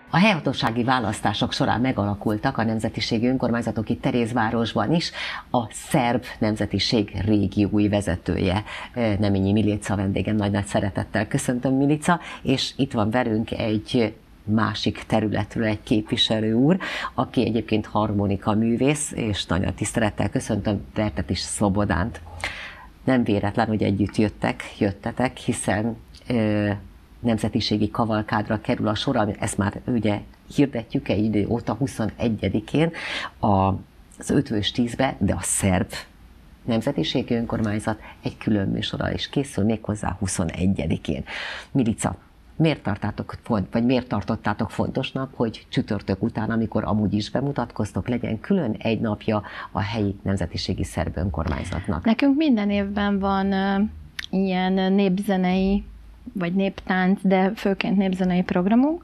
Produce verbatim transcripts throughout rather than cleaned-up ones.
A helyhatósági választások során megalakultak a nemzetiségi önkormányzatok itt Terézvárosban is. A szerb nemzetiség régiói vezetője, Neményi Milica vendégem, nagy-nagy szeretettel köszöntöm, Milica, és itt van velünk egy másik területről egy képviselő úr, aki egyébként harmonika művész, és nagyon tisztelettel köszöntöm Vertet is Szlobodánt. Nem véletlen, hogy együtt jöttek, jöttetek, hiszen ö, nemzetiségi kavalkádra kerül a sor, ezt már ugye hirdetjük egy idő óta, huszonegyedikén az Ötvös tízbe, de a szerb nemzetiségi önkormányzat egy külön műsorral is készül, méghozzá huszonegyedikén. Milica, miért tartátok, vagy miért tartottátok fontosnak, hogy csütörtök után, amikor amúgy is bemutatkoztok, legyen külön egy napja a helyi nemzetiségi szerb önkormányzatnak? Nekünk minden évben van uh, ilyen népzenei, vagy néptánc, de főként népzenei programunk,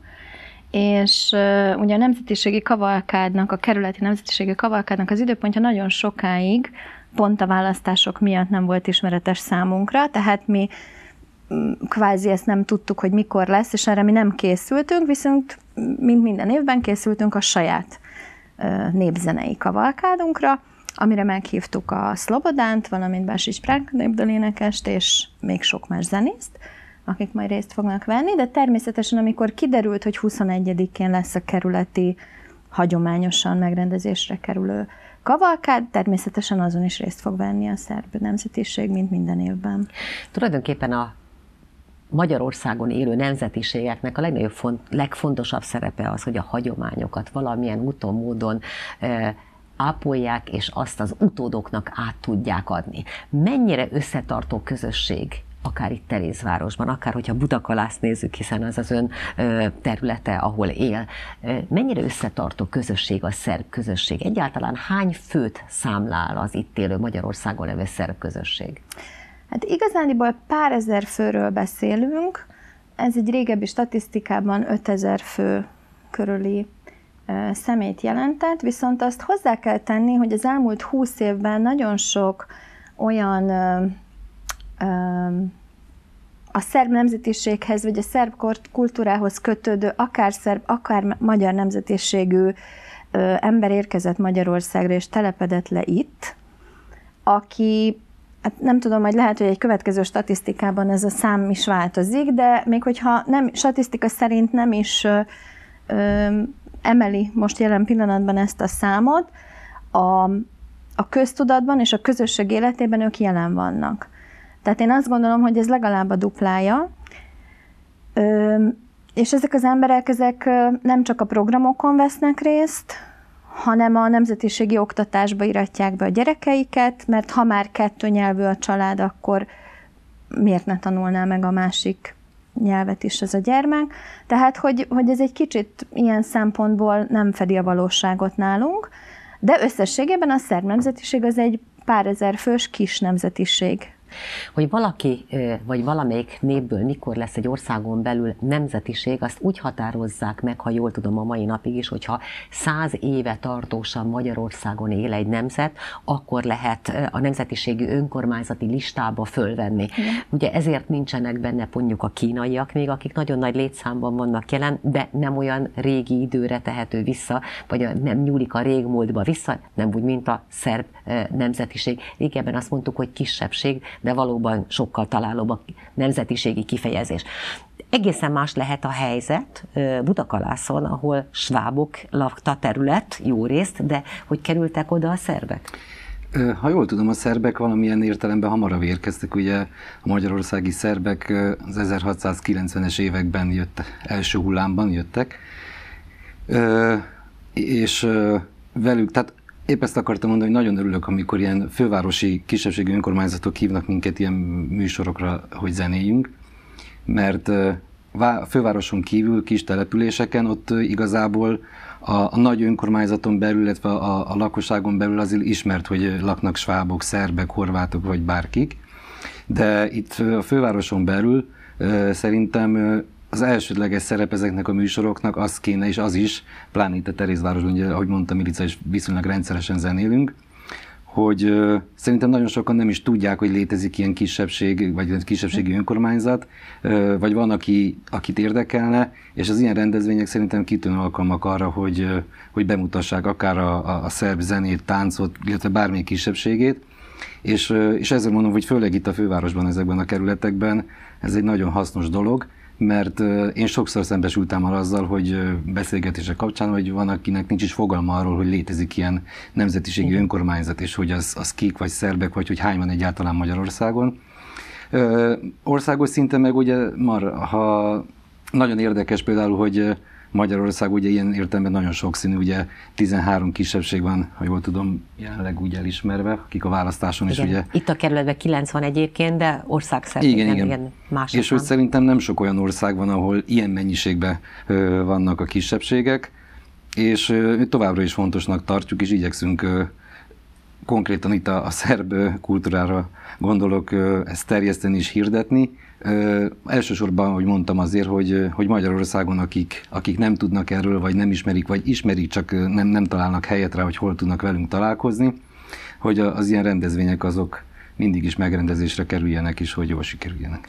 és uh, ugye a nemzetiségi kavalkádnak, a kerületi nemzetiségi kavalkádnak az időpontja nagyon sokáig pont a választások miatt nem volt ismeretes számunkra, tehát mi kvázi ezt nem tudtuk, hogy mikor lesz, és erre mi nem készültünk, viszont mint minden évben készültünk a saját népzenei kavalkádunkra, amire meghívtuk a Szlobodánt, valamint Básics Pránk népdalénekest, és még sok más zenészt, akik majd részt fognak venni, de természetesen amikor kiderült, hogy huszonegyedikén lesz a kerületi hagyományosan megrendezésre kerülő kavalkád, természetesen azon is részt fog venni a szerb nemzetiség, mint minden évben. Tulajdonképpen a Magyarországon élő nemzetiségeknek a legnagyobb font, legfontosabb szerepe az, hogy a hagyományokat valamilyen úton, módon e, ápolják, és azt az utódoknak át tudják adni. Mennyire összetartó közösség, akár itt Terézvárosban, akár hogyha Budakalászt nézzük, hiszen az az ön ö, területe, ahol él. Mennyire összetartó közösség a szerb közösség? Egyáltalán hány főt számlál az itt élő Magyarországon levő szerb közösség? Hát igazániból pár ezer főről beszélünk. Ez egy régebbi statisztikában ötezer fő körüli ö, személyt jelentett, viszont azt hozzá kell tenni, hogy az elmúlt húsz évben nagyon sok olyan ö, a szerb nemzetiséghez, vagy a szerb kultúrához kötődő, akár szerb, akár magyar nemzetiségű ember érkezett Magyarországra, és telepedett le itt, aki, hát nem tudom, hogy lehet, hogy egy következő statisztikában ez a szám is változik, de még hogyha nem, statisztika szerint nem is ö, ö, emeli most jelen pillanatban ezt a számot, a, a köztudatban és a közösség életében ők jelen vannak. Tehát én azt gondolom, hogy ez legalább a duplája, és ezek az emberek ezek nem csak a programokon vesznek részt, hanem a nemzetiségi oktatásba iratják be a gyerekeiket, mert ha már kettő nyelvű a család, akkor miért ne tanulná meg a másik nyelvet is ez a gyermek. Tehát, hogy, hogy ez egy kicsit ilyen szempontból nem fedi a valóságot nálunk, de összességében a szerb nemzetiség az egy pár ezer fős kis nemzetiség. Hogy valaki, vagy valamelyik népből mikor lesz egy országon belül nemzetiség, azt úgy határozzák meg, ha jól tudom a mai napig is, hogyha száz éve tartósan Magyarországon él egy nemzet, akkor lehet a nemzetiségi önkormányzati listába fölvenni. Igen. Ugye ezért nincsenek benne mondjuk a kínaiak még, akik nagyon nagy létszámban vannak jelen, de nem olyan régi időre tehető vissza, vagy nem nyúlik a régmúltba vissza, nem úgy, mint a szerb nemzetiség. Régebben azt mondtuk, hogy kisebbség, de valóban sokkal találóbb a nemzetiségi kifejezés. Egészen más lehet a helyzet Budakalászon, ahol svábok lakta terület, jó részt, de hogy kerültek oda a szerbek? Ha jól tudom, a szerbek valamilyen értelemben hamarabb érkeztek, ugye a magyarországi szerbek az ezerhatszázkilencvenes években jött, első hullámban jöttek, és velük, tehát épp ezt akartam mondani, hogy nagyon örülök, amikor ilyen fővárosi kisebbségi önkormányzatok hívnak minket ilyen műsorokra, hogy zenéljünk, mert a fővároson kívül, kis településeken ott igazából a, a nagy önkormányzaton belül, illetve a, a lakosságon belül azért ismert, hogy laknak svábok, szerbek, horvátok vagy bárkik, de itt a fővároson belül szerintem az elsődleges szerep ezeknek a műsoroknak az kéne, és az is, pláne itt a Terézvárosban, ugye, ahogy mondta Milica, is viszonylag rendszeresen zenélünk, hogy uh, szerintem nagyon sokan nem is tudják, hogy létezik ilyen kisebbség, vagy kisebbségi önkormányzat, uh, vagy van, aki, akit érdekelne, és az ilyen rendezvények szerintem kitűnő alkalmak arra, hogy, uh, hogy bemutassák akár a, a, a szerb zenét, táncot, illetve bármilyen kisebbségét, és, uh, és ezzel mondom, hogy főleg itt a fővárosban, ezekben a kerületekben ez egy nagyon hasznos dolog, mert én sokszor szembesültem már azzal, hogy beszélgetések kapcsán, hogy van, akinek nincs is fogalma arról, hogy létezik ilyen nemzetiségi Igen. önkormányzat, és hogy az, az kik, vagy szerbek, vagy hogy hány van egyáltalán Magyarországon. Ö, országos szinten meg ugye mar, ha nagyon érdekes például, hogy Magyarország ugye ilyen értelemben nagyon sokszínű, ugye tizenhárom kisebbség van, ha jól tudom, jelenleg úgy elismerve, akik a választáson igen. is ugye... Itt a kerületben kilenc van egyébként, de országszerte igen, igen, igen. igen, mások És hogy szerintem nem sok olyan ország van, ahol ilyen mennyiségben ö, vannak a kisebbségek, és ö, továbbra is fontosnak tartjuk, és igyekszünk ö, konkrétan itt a, a szerb kultúrára gondolok, ö, ezt terjeszteni és hirdetni. Ö, elsősorban, ahogy mondtam azért, hogy, hogy Magyarországon, akik, akik nem tudnak erről, vagy nem ismerik, vagy ismerik, csak nem, nem találnak helyet rá, hogy hol tudnak velünk találkozni, hogy az ilyen rendezvények azok mindig is megrendezésre kerüljenek, és hogy jól sikerüljenek.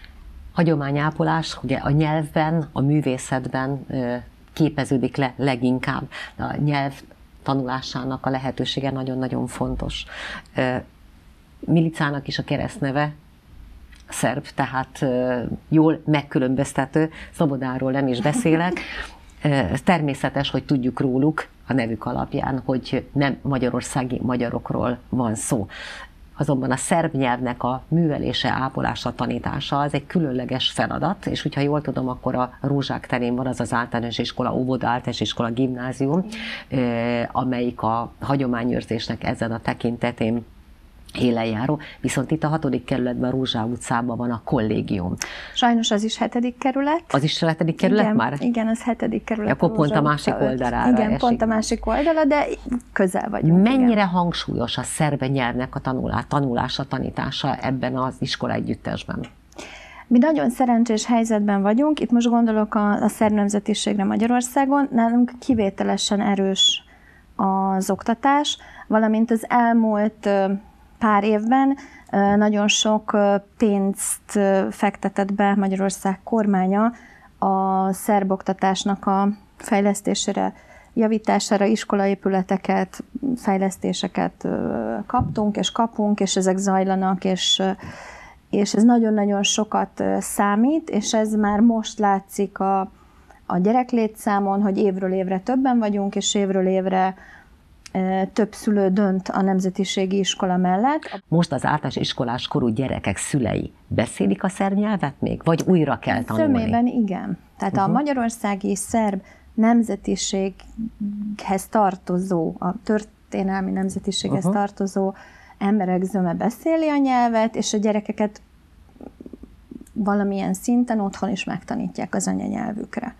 Hagyományápolás ugye a nyelvben, a művészetben ö, képeződik le leginkább. A nyelv tanulásának a lehetősége nagyon-nagyon fontos. Ö, Milicának is a keresztneve szerb, tehát jól megkülönböztető, Szobodáról nem is beszélek. Természetes, hogy tudjuk róluk a nevük alapján, hogy nem magyarországi magyarokról van szó. Azonban a szerb nyelvnek a művelése, ápolása, tanítása az egy különleges feladat, és hogyha jól tudom, akkor a Rózsák terén van az az általános iskola, óvoda, általános iskola, gimnázium, amelyik a hagyományőrzésnek ezen a tekintetén élenjáró, viszont itt a hatodik kerületben, a Rózsa utcában van a kollégium. Sajnos az is hetedik kerület. Az is a hetedik kerület igen, már? Igen, az hetedik kerület. Akkor a pont a másik oldalára Igen, esik. pont a másik oldala, de közel vagyunk. Mennyire igen. hangsúlyos a szerb nyelvnek a tanulá, tanulása, tanítása ebben az iskola együttesben? Mi nagyon szerencsés helyzetben vagyunk, itt most gondolok a, a szerb nemzetiségre Magyarországon, nálunk kivételesen erős az oktatás, valamint az elmúlt pár évben nagyon sok pénzt fektetett be Magyarország kormánya a szerb oktatásnak a fejlesztésére, javítására, iskolaépületeket, fejlesztéseket kaptunk és kapunk, és ezek zajlanak, és, és ez nagyon-nagyon sokat számít, és ez már most látszik a, a gyereklétszámon, hogy évről évre többen vagyunk, és évről évre több szülő dönt a nemzetiségi iskola mellett. Most az általános iskolás korú gyerekek szülei beszélik a szerb nyelvet még? Vagy újra kell tanulni? Zömében igen. Tehát uh-huh. a magyarországi szerb nemzetiséghez tartozó, a történelmi nemzetiséghez uh-huh. tartozó emberek zöme beszéli a nyelvet, és a gyerekeket valamilyen szinten otthon is megtanítják az anyanyelvükre.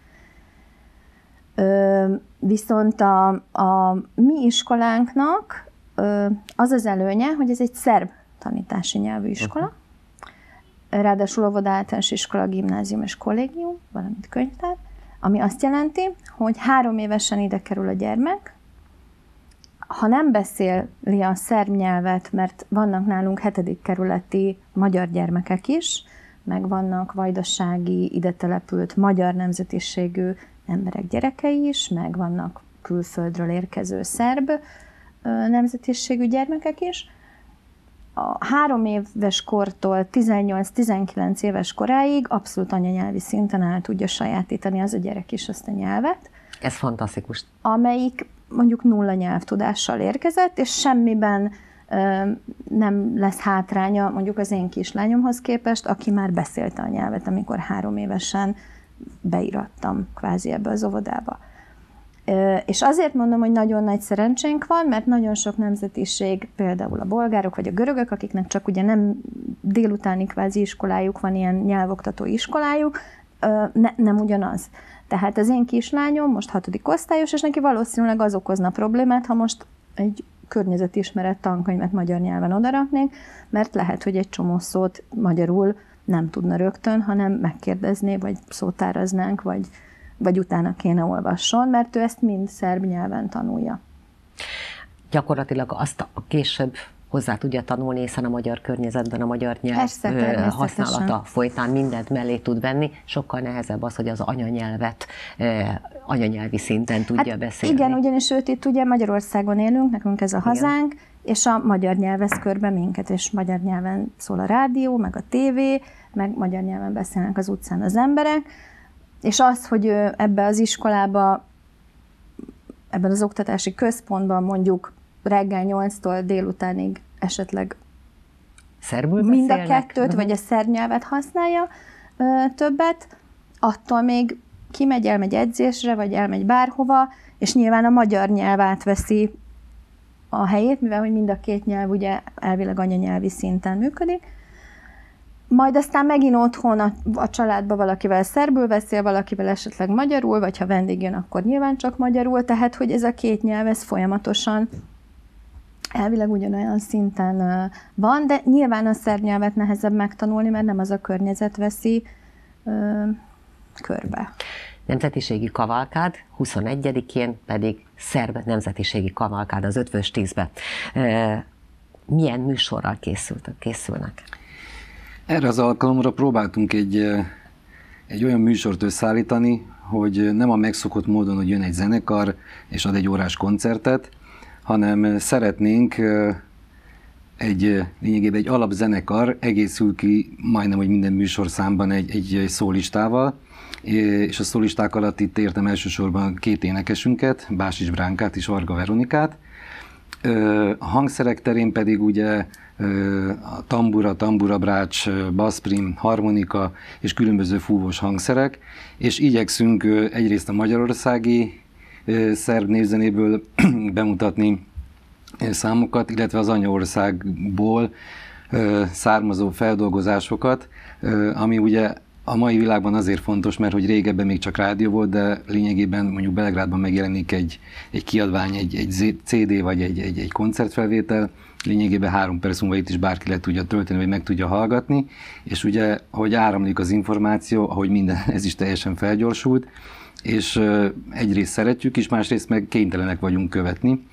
Ö, viszont a, a mi iskolánknak ö, az az előnye, hogy ez egy szerb tanítási nyelvű iskola, uh-huh. ráadásul óvoda, általános iskola, gimnázium és kollégium, valamint könyvtár, ami azt jelenti, hogy három évesen ide kerül a gyermek, ha nem beszéli a szerb nyelvet, mert vannak nálunk hetedik kerületi magyar gyermekek is, meg vannak vajdasági, ide települt magyar nemzetiségű emberek gyerekei is, meg vannak külföldről érkező szerb nemzetiségű gyermekek is. A három éves kortól tizennyolc-tizenkilenc éves koráig abszolút anyanyelvi szinten el tudja sajátítani az a gyerek is azt a nyelvet. Ez fantasztikus. Amelyik mondjuk nulla nyelvtudással érkezett, és semmiben ö, nem lesz hátránya mondjuk az én kislányomhoz képest, aki már beszélte a nyelvet, amikor három évesen beirattam kvázi ebbe az óvodába. És azért mondom, hogy nagyon nagy szerencsénk van, mert nagyon sok nemzetiség, például a bolgárok vagy a görögök, akiknek csak ugye nem délutáni kvázi iskolájuk van, ilyen nyelvoktató iskolájuk, ne, nem ugyanaz. Tehát az én kislányom most hatodik osztályos, és neki valószínűleg az okozna problémát, ha most egy környezetismeret tankönyvet magyar nyelven odaraknék, mert lehet, hogy egy csomó szót magyarul nem tudna rögtön, hanem megkérdezné, vagy szótáraznánk, vagy, vagy utána kéne olvasson, mert ő ezt mind szerb nyelven tanulja. gyakorlatilag azt a később hozzá tudja tanulni, hiszen a magyar környezetben a magyar nyelv Persze, használata folytán mindent mellé tud venni, sokkal nehezebb az, hogy az anyanyelvet anyanyelvi szinten tudja hát beszélni. Igen, ugyanis őt itt ugye Magyarországon élünk, nekünk ez a hazánk, igen. És a magyar nyelv vesz körbe minket, és magyar nyelven szól a rádió, meg a tévé, meg magyar nyelven beszélnek az utcán az emberek, és az, hogy ebbe az iskolába, ebben az oktatási központban mondjuk reggel nyolctól délutánig esetleg szerbül mind a beszélnek? kettőt, uh-huh. vagy a szerb nyelvet használja ö, többet, attól még kimegy, elmegy edzésre, vagy elmegy bárhova, és nyilván a magyar nyelv átveszi a helyét, mivel hogy mind a két nyelv ugye elvileg anyanyelvi szinten működik. Majd aztán megint otthon a, a családban valakivel szerbül beszél, valakivel esetleg magyarul, vagy ha vendég jön, akkor nyilván csak magyarul, tehát hogy ez a két nyelv ez folyamatosan elvileg ugyanolyan szinten van, de nyilván a szerb nyelvet nehezebb megtanulni, mert nem az a környezet veszi ö, körbe. Nemzetiségi kavalkád, huszonegyedikén pedig szerb nemzetiségi kavalkád az Ötvös tízbe. Milyen műsorral készültek, készülnek? Erre az alkalomra próbáltunk egy, egy olyan műsort összeállítani, hogy nem a megszokott módon, hogy jön egy zenekar és ad egy órás koncertet, hanem szeretnénk egy, lényegében egy alapzenekar egészül ki majdnem, hogy minden műsorszámban egy, egy szólistával, és a szólisták alatt itt értem elsősorban két énekesünket, Básics Bránkát és Varga Veronikát. A hangszerek terén pedig ugye a tambura, tamburabrács, basszprim, harmonika és különböző fúvós hangszerek, és igyekszünk egyrészt a magyarországi szerb népzenéből bemutatni számokat, illetve az anyaországból származó feldolgozásokat, ami ugye a mai világban azért fontos, mert hogy régebben még csak rádió volt, de lényegében mondjuk Belgrádban megjelenik egy, egy kiadvány, egy, egy cé dé vagy egy, egy, egy koncertfelvétel, lényegében három perc múlva itt is bárki le tudja tölteni, vagy meg tudja hallgatni, és ugye, ahogy áramlik az információ, ahogy minden, ez is teljesen felgyorsult, és egyrészt szeretjük is, másrészt meg kénytelenek vagyunk követni.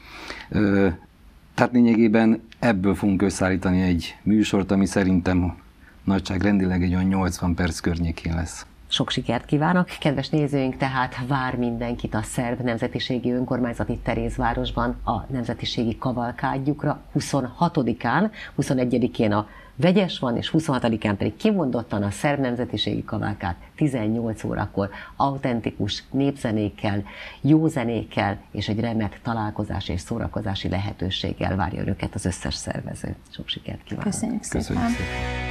Tehát lényegében ebből fogunk összeállítani egy műsort, ami szerintem nagyságrendileg egy olyan nyolcvan perc környékén lesz. Sok sikert kívánok! Kedves nézőink, tehát vár mindenkit a szerb nemzetiségi önkormányzati Terézvárosban a nemzetiségi kavalkádjukra huszonhatodikán, huszonegyedikén a vegyes van, és huszonhatodikán pedig kimondottan a szerb nemzetiségi kavalkád tizennyolc órakor autentikus népzenékkel, jó zenékkel és egy remek találkozási és szórakozási lehetőséggel várja önöket az összes szervező. Sok sikert kívánok! Köszönjük szépen! Köszönjük szépen.